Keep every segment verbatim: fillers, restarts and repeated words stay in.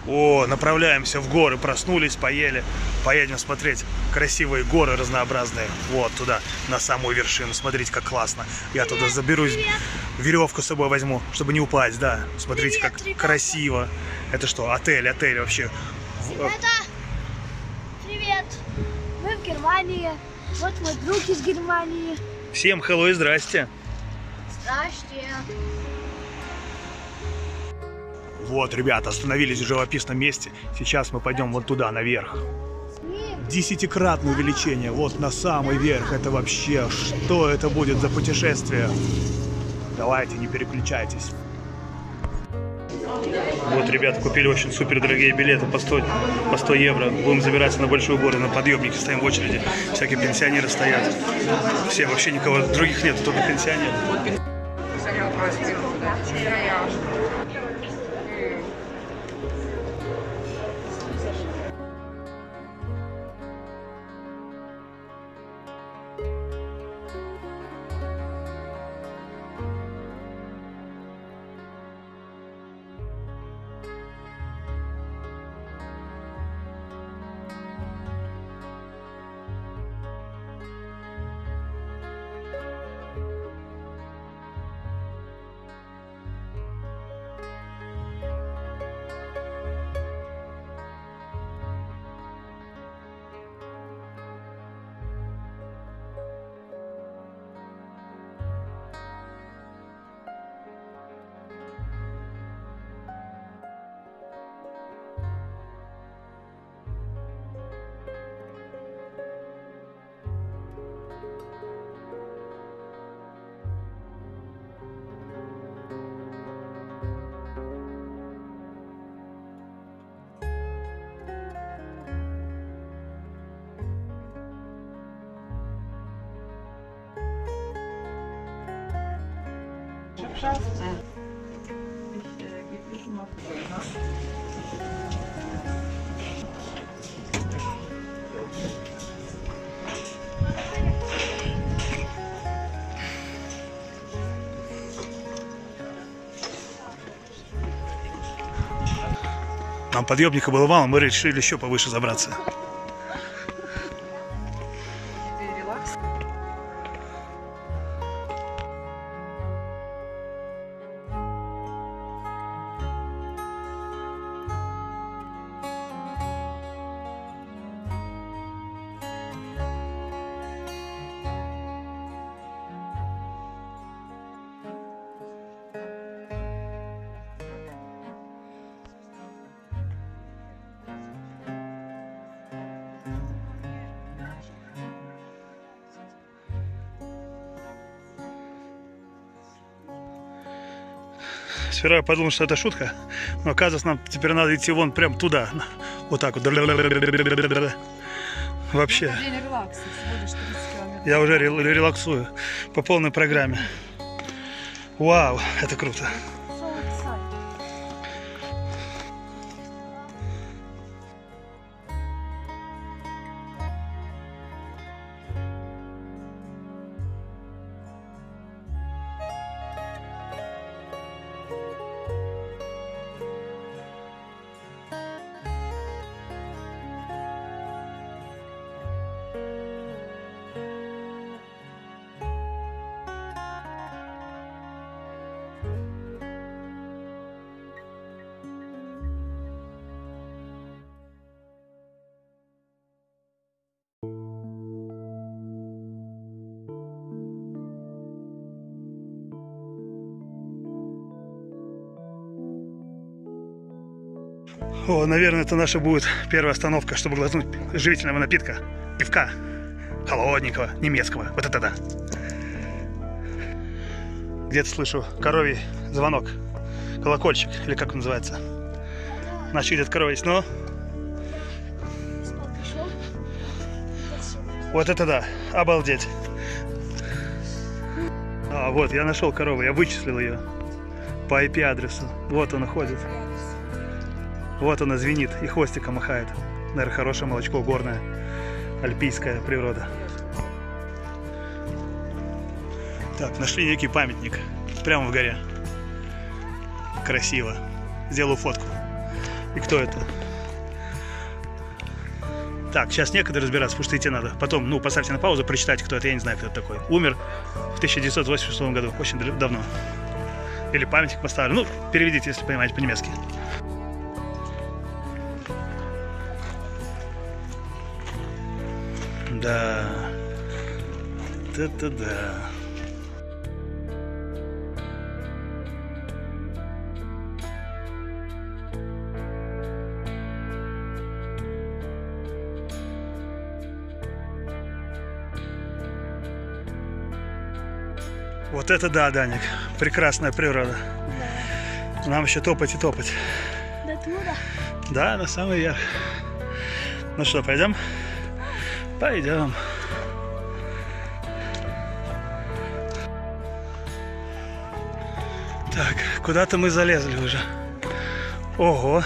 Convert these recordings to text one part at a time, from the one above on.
О, направляемся в горы, проснулись, поели. Поедем смотреть красивые горы разнообразные. Вот туда, на самую вершину. Смотрите, как классно. Я туда заберусь, веревку с собой возьму, чтобы не упасть, да. Смотрите, как красиво. Это что, отель, отель вообще. Это... Привет. Мы в Германии. Вот мой друг из Германии. Всем hello и здрасте. Здрасте. Вот, ребята, остановились в живописном месте. Сейчас мы пойдем вот туда, наверх. Десятикратное увеличение, вот на самый верх. Это вообще, что это будет за путешествие? Давайте, не переключайтесь. Вот, ребята, купили очень супер дорогие билеты по сто, по сто евро. Будем забираться на большую гору, на подъемнике, стоим в очереди. Всякие пенсионеры стоят. Все, вообще никого других нет, только пенсионеры. Нам подъемника было мало, мы решили еще повыше забраться. Сперва я подумал, что это шутка, но оказывается, нам теперь надо идти вон прям туда, вот так вот. Вообще, я уже релаксую по полной программе. Вау, это круто. О, наверное, это наша будет первая остановка, чтобы глотнуть живительного напитка. Пивка. Холодненького, немецкого. Вот это да. Где-то слышу коровий звонок. Колокольчик, или как он называется. Значит, где-то корова есть, но... Вот это да. Обалдеть. А, вот, я нашел корову, я вычислил ее. По ай пи-адресу. Вот она ходит. Вот она звенит и хвостиком махает. Наверное, хорошее молочко, горное, альпийская природа. Так, нашли некий памятник. Прямо в горе. Красиво. Сделаю фотку. И кто это? Так, сейчас некогда разбираться, потому что идти надо. Потом, ну, поставьте на паузу, прочитайте, кто это. Я не знаю, кто это такой. Умер в тысяча девятьсот восемьдесят шестом году, очень давно. Или памятник поставлю. Ну, переведите, если понимаете по-немецки. Да. Да-да-да. Вот это да, Даник. Прекрасная природа. Да. Нам еще топать и топать. До туда? Да, на самый верх. Ну что, пойдем? Пойдем. Так, куда-то мы залезли уже. Ого.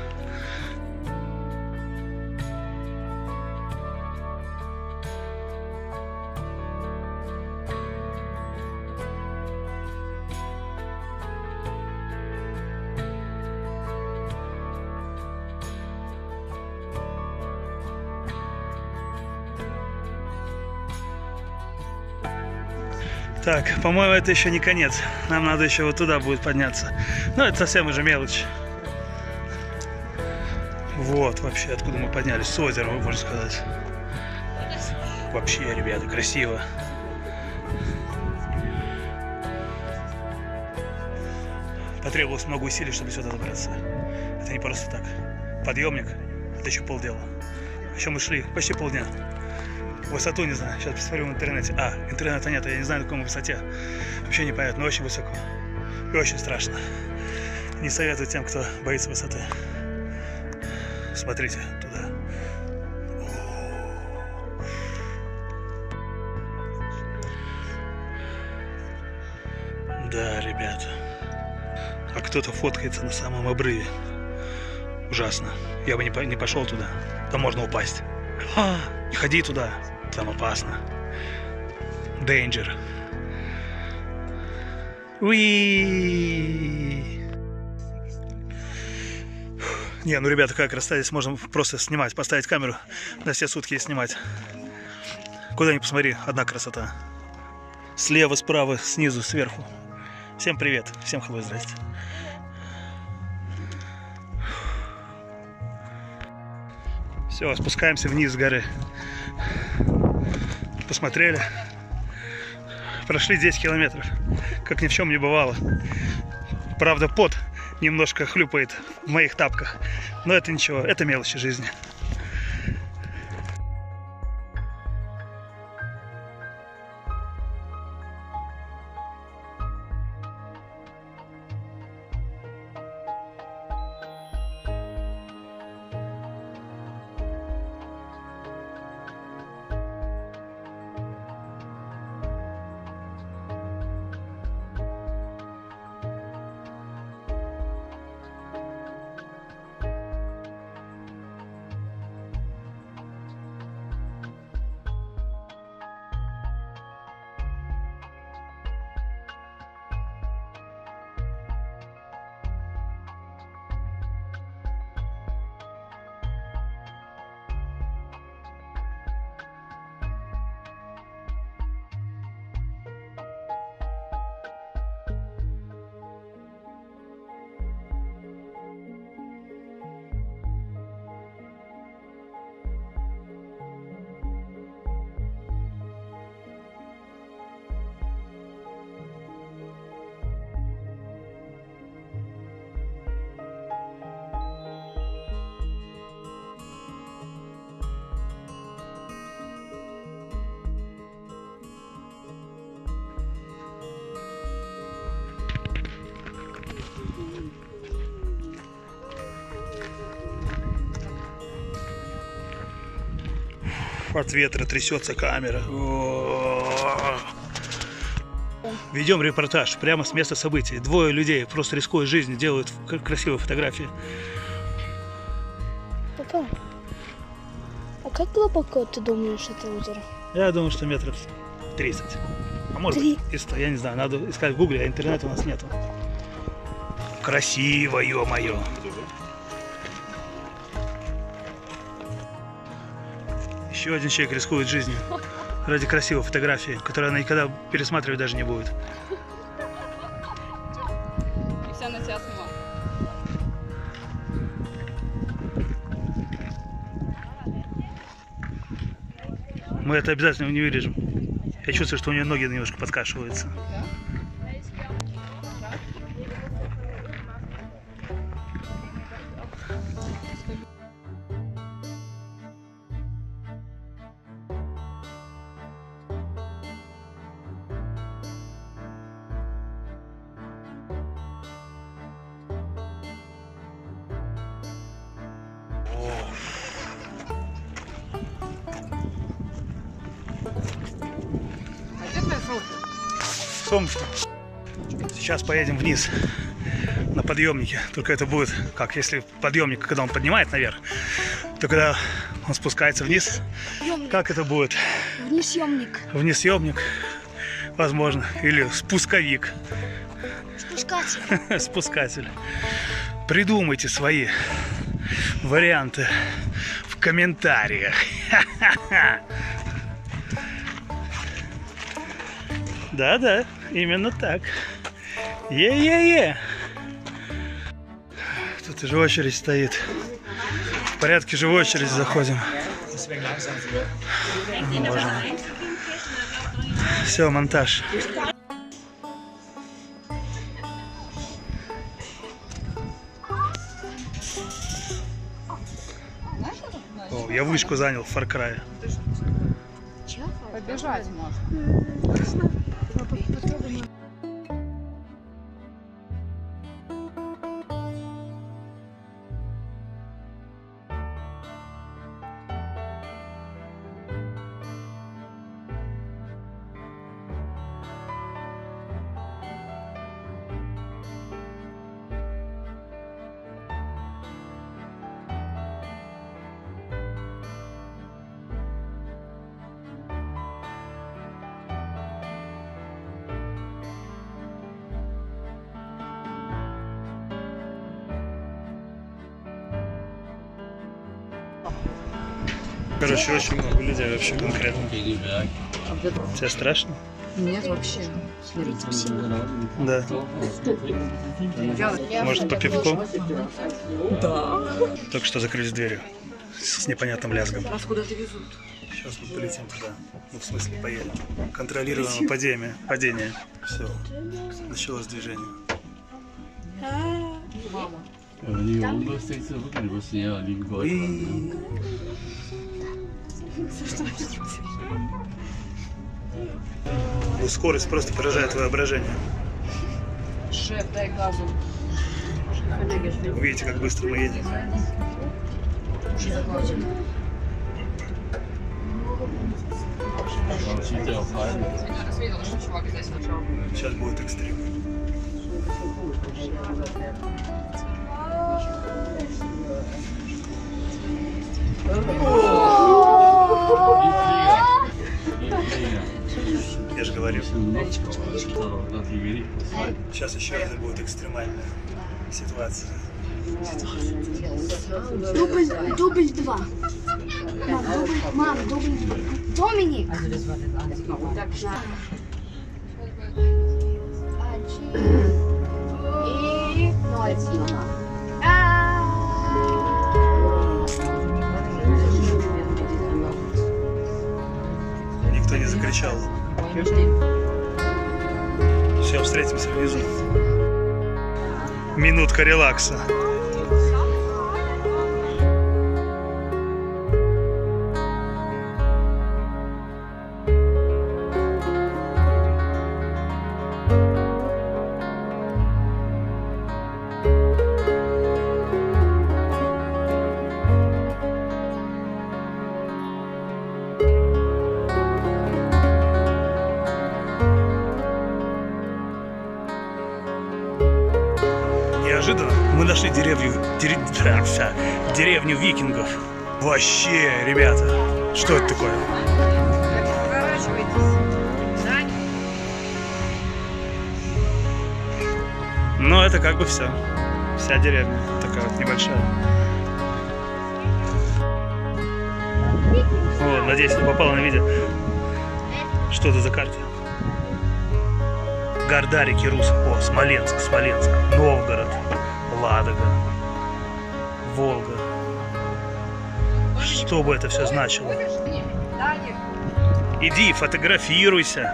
Так, по-моему, это еще не конец. Нам надо еще вот туда будет подняться. Ну, это совсем уже мелочь. Вот, вообще, откуда мы поднялись. С озера, можно сказать. Вообще, ребята, красиво. Потребовалось много усилий, чтобы сюда добраться. Это не просто так. Подъемник, это еще полдела. Еще мы шли почти полдня. Высоту не знаю, сейчас посмотрю в интернете. А, интернета нет, я не знаю, на какой высоте. Вообще непонятно, но очень высоко. И очень страшно. Не советую тем, кто боится высоты. Смотрите туда. Да, ребята. А кто-то фоткается на самом обрыве. Ужасно. Я бы не, по не пошел туда. Там можно упасть. А, не ходи туда. Там опасно. Danger. Уи. Не, ну, ребята, как расстались, можно просто снимать, поставить камеру на все сутки и снимать. Куда ни посмотри, одна красота. Слева, справа, снизу, сверху. Всем привет, всем hello, здрасте. Все, спускаемся вниз с горы. Посмотрели. Прошли десять километров. Как ни в чем не бывало. Правда, пот немножко хлюпает в моих тапках. Но это ничего, это мелочи жизни. От ветра трясется камера. Ведем репортаж прямо с места событий. Двое людей, просто рискуя жизнью, делают красивые фотографии. Папа, а как глубоко ты думаешь это озеро? Я думаю, что метров тридцать. А может Три. быть и сто, я не знаю. Надо искать в гугле, а интернета у нас нету. Красиво, ё-моё. Еще один человек рискует жизнью ради красивой фотографии, которую она никогда пересматривать даже не будет. И вся на тебя сама. Мы это обязательно не вырежем. Я чувствую, что у нее ноги немножко подкашиваются. Солнышко. Сейчас поедем вниз на подъемнике. Только это будет, как если подъемник, когда он поднимает наверх, то когда он спускается вниз, Съемник. как это будет? Внесъемник. Внесъемник, возможно, или спусковик, Спускатель. спускатель. Придумайте свои варианты в комментариях. Да-да, именно так. Е-е-е. Тут уже очередь стоит. В порядке же в очередь заходим. Все, монтаж. О, я вышку занял в Far Cry. Побежать можно. Короче, очень много людей вообще конкретно. Тебе страшно? Нет, вообще. Да. Может, по пивку? Да. Только что закрылись двери с непонятным лязгом. Нас куда-то везут. Сейчас мы полетим туда. Ну, в смысле, поедем. Контролируемое падение. Падение. Все. Началось движение. Мама. Уи. Ну, скорость просто поражает воображение. Шеф, дай газу. Видите, как быстро мы едем. Сейчас будет экстрим. Я же говорю. Сейчас еще это будет экстремальная ситуация. Дубль, дубль два. Мам, дубль, мам, дубль два. Доминик. И ноль. Никто не закричал. Все, встретимся внизу. Минутка релакса. Неожиданно мы нашли деревню, дерев... деревню викингов. Вообще, ребята, что это такое? Ну, это как бы все. Вся деревня такая вот небольшая. О, Надеюсь, не попало на видео. Что это за карта? Гордарики Рус. О, Смоленск, Смоленск. Новгород. Ладога. Волга. Что бы это все значило? Иди, фотографируйся.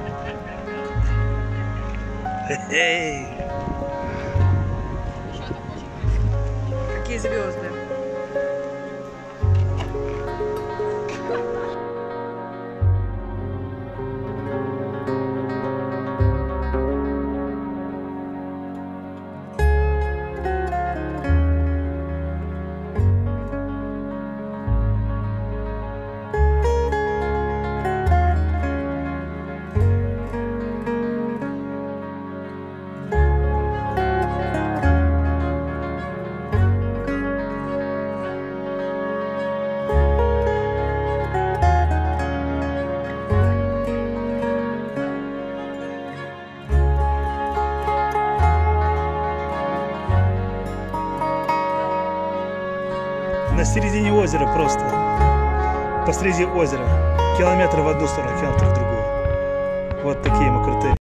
Хе-хей. Какие звезды? На середине озера просто. Посреди озера. Километр в одну сторону, километр в другую. Вот такие мы крутые.